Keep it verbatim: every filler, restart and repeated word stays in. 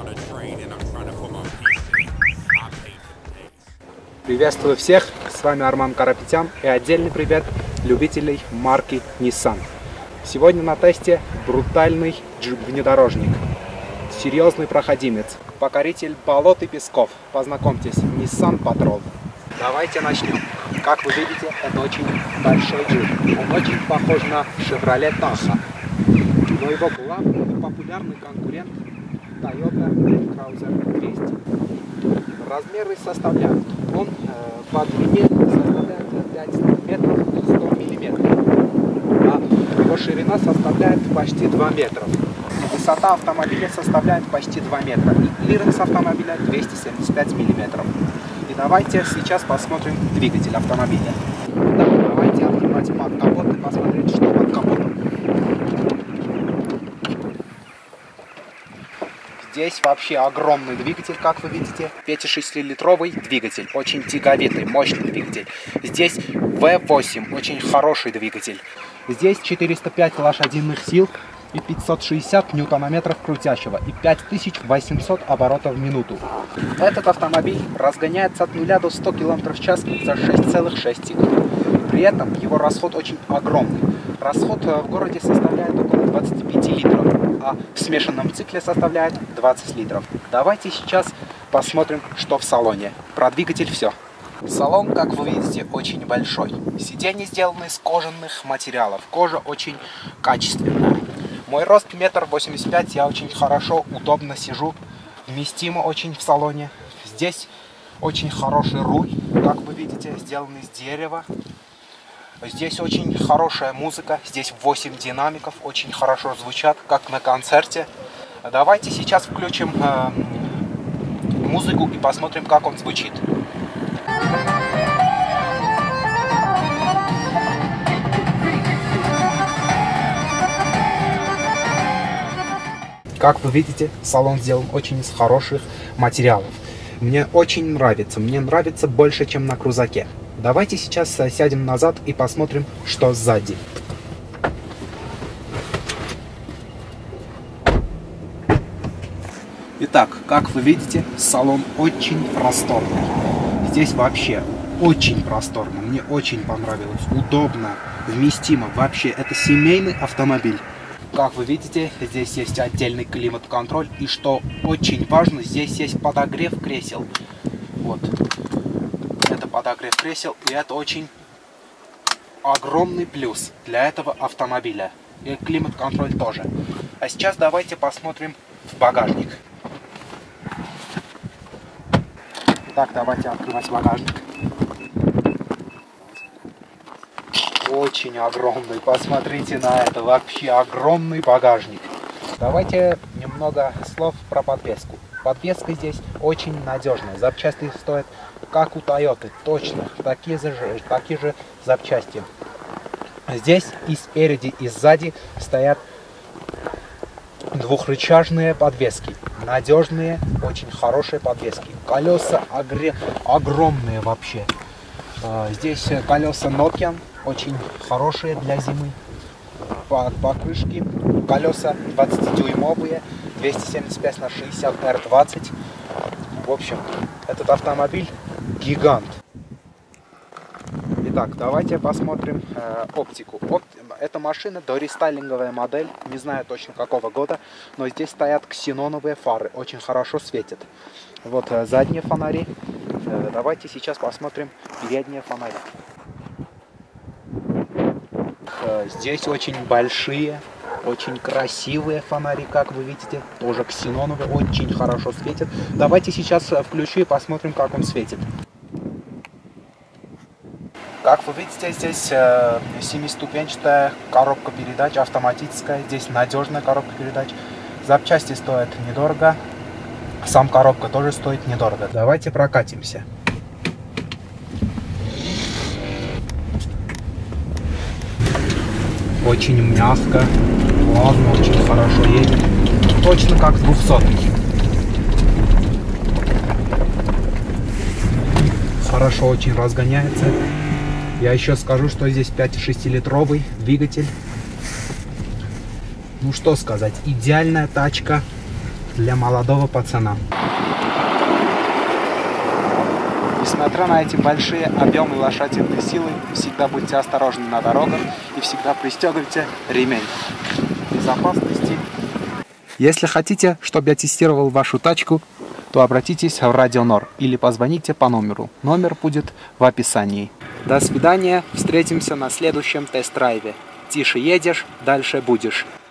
Приветствую всех, с вами Арман Карапетян и отдельный привет любителей марки Nissan. Сегодня на тесте брутальный джип-внедорожник, серьезный проходимец, покоритель болот и песков. Познакомьтесь, Nissan Patrol. Давайте начнем. Как вы видите, это очень большой джип. Он очень похож на Chevrolet Tahoe, но его главный и популярный конкурент Toyota Land Cruiser двести. Размеры составляют, он э, по длине составляет пять метров сто миллиметров, а его ширина составляет почти два метра. Высота автомобиля составляет почти два метра, и клиренс автомобиля двести семьдесят пять миллиметров. И давайте сейчас посмотрим двигатель автомобиля. Так, давайте открывать под капот и посмотреть, что под капотом. Здесь вообще огромный двигатель, как вы видите, пятишестилитровый двигатель, очень тяговитый, мощный двигатель. Здесь вэ восемь, очень хороший двигатель. Здесь четыреста пять лошадиных сил и пятьсот шестьдесят ньютонометров крутящего и пять тысяч восемьсот оборотов в минуту. Этот автомобиль разгоняется от нуля до ста километров в час за шесть целых шесть секунд. При этом его расход очень огромный. Расход в городе составляет около двадцати пяти литров, а в смешанном цикле составляет двадцать литров. Давайте сейчас посмотрим, что в салоне. Про двигатель все. Салон, как вы видите, очень большой. Сиденья сделаны из кожаных материалов. Кожа очень качественная. Мой рост метр восемьдесят пять, я очень хорошо, удобно сижу. Вместимо очень в салоне. Здесь очень хороший руль, как вы видите, сделан из дерева. Здесь очень хорошая музыка, здесь восемь динамиков, очень хорошо звучат, как на концерте. Давайте сейчас включим э, музыку и посмотрим, как он звучит. Как вы видите, салон сделан очень из хороших материалов. Мне очень нравится, мне нравится больше, чем на крузаке. Давайте сейчас сядем назад и посмотрим, что сзади. Итак, как вы видите, салон очень просторный. Здесь вообще очень просторно. Мне очень понравилось. Удобно, вместимо. Вообще, это семейный автомобиль. Как вы видите, здесь есть отдельный климат-контроль. И что очень важно, здесь есть подогрев кресел. Вот. Это подогрев кресел, и это очень огромный плюс для этого автомобиля. И климат-контроль тоже. А сейчас давайте посмотрим в багажник. Так, давайте открывать багажник. Очень огромный, посмотрите на это, вообще огромный багажник. Давайте немного слов про подвеску. Подвеска здесь очень надежная, запчасти стоят как у Toyota, точно, такие же, такие же запчасти. Здесь и спереди, и сзади стоят двухрычажные подвески, надежные, очень хорошие подвески. Колеса огре... огромные вообще. Здесь колеса Nokian, очень хорошие для зимы. Покрышки, колеса двадцатидюймовые, двести семьдесят пять на шестьдесят эр двадцать. В общем, этот автомобиль гигант. Итак, давайте посмотрим э, оптику. Оп... Эта машина дорестайлинговая модель, не знаю точно какого года, но здесь стоят ксеноновые фары, очень хорошо светят. Вот э, задние фонари. Э, давайте сейчас посмотрим передние фонари. Э, здесь очень большие, очень красивые фонари, как вы видите, тоже ксеноновые, очень хорошо светят. Давайте сейчас включу и посмотрим, как он светит. Как вы видите, здесь э, семиступенчатая коробка передач, автоматическая, здесь надежная коробка передач. Запчасти стоят недорого, сам коробка тоже стоит недорого. Давайте прокатимся. Очень мягко, плавно, очень хорошо едет. Точно как двухсотый. Хорошо очень разгоняется. Я еще скажу, что здесь пятишестилитровый двигатель. Ну что сказать, идеальная тачка для молодого пацана. Несмотря на эти большие объемы лошадиной силы, всегда будьте осторожны на дорогах и всегда пристегивайте ремень безопасности. Если хотите, чтобы я тестировал вашу тачку, то обратитесь в Радио Нор или позвоните по номеру. Номер будет в описании. До свидания, встретимся на следующем тест-драйве. Тише едешь, дальше будешь.